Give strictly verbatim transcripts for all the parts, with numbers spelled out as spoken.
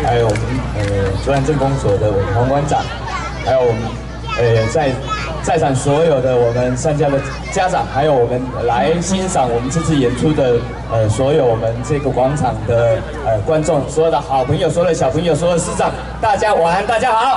还有我们呃竹南镇公所的黄馆长，还有我们呃在在场所有的我们参加的家长，还有我们来欣赏我们这次演出的呃所有我们这个广场的呃观众，所有的好朋友，所有的小朋友，所有的师长，大家晚安，大家好。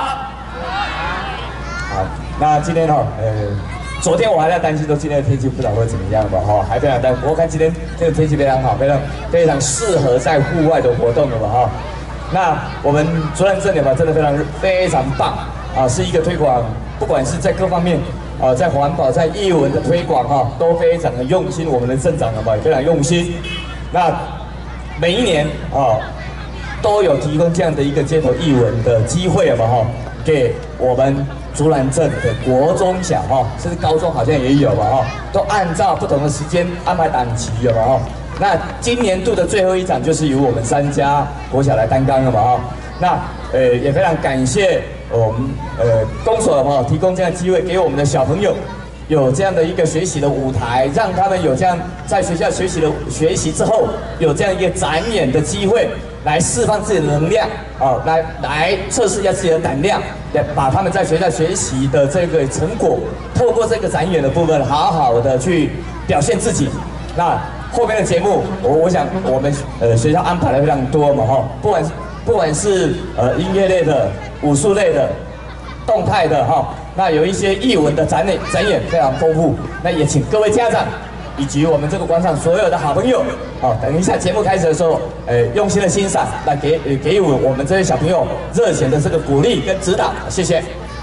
好，那今天哈、哦、呃。 昨天我还在担心说今天的天气不知道会怎么样吧，哈，还非常担心。不过看今天这个天气非常好，非常非常适合在户外的活动了吧，哈。那我们竹南镇的嘛，真的非常非常棒啊，是一个推广，不管是在各方面啊，在环保、在艺文的推广哈，都非常的用心。我们的镇长的嘛也非常用心。那每一年啊，都有提供这样的一个街头艺文的机会了嘛，哈，给我们。 竹南镇的国中小哈，甚至高中好像也有吧哈，都按照不同的时间安排档期了嘛哈。那今年度的最后一场就是由我们三家国小来担纲了嘛哈。那呃也非常感谢我们呃公所哈提供这样的机会给我们的小朋友有这样的一个学习的舞台，让他们有这样在学校学习的学习之后有这样一个展演的机会。 来释放自己的能量，啊，来来测试一下自己的胆量，来把他们在学校学习的这个成果，透过这个展演的部分，好好的去表现自己。那后面的节目，我我想我们呃学校安排的非常多嘛，哈，不管不管是呃音乐类的、武术类的、动态的哈，那有一些艺文的展演展演非常丰富，那也请各位家长。 以及我们这个广场所有的好朋友，好，等一下节目开始的时候，呃，用心的欣赏，来给呃给予我们这些小朋友热情的这个鼓励跟指导，谢谢。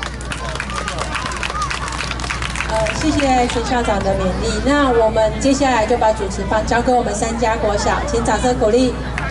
呃，谢谢陈校长的勉励。那我们接下来就把主持棒交给我们三家国小，请掌声鼓励。